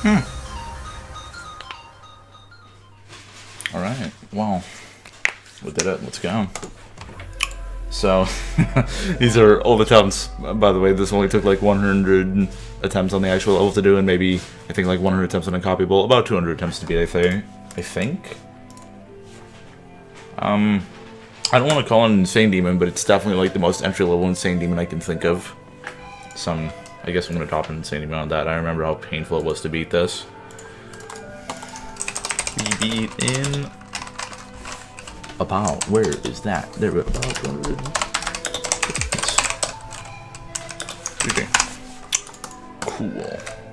Alright, well, we did it. Let's go. So, these are old attempts. By the way, this only took like 100 attempts on the actual level to do, and maybe, I think, like 100 attempts on a copy bowl. About 200 attempts to beat, I think. I don't want to call it an Insane Demon, but it's definitely like the most entry-level Insane Demon I can think of. I guess I'm going to drop an Insane Demon on that. I remember how painful it was to beat this. We beat in... About, where is that? There, about 200. Okay. Cool.